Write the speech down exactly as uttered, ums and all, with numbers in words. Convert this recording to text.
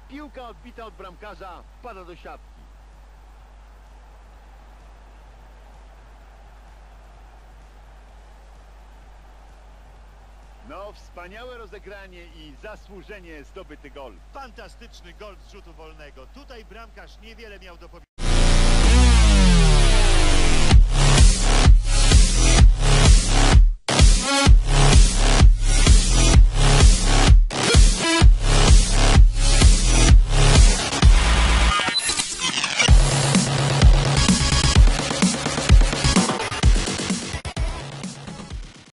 Piłka odbita od bramkarza wpada do siatki. No, wspaniałe rozegranie i zasłużenie zdobyty gol. Fantastyczny gol z rzutu wolnego. Tutaj bramkarz niewiele miał do powiedzenia.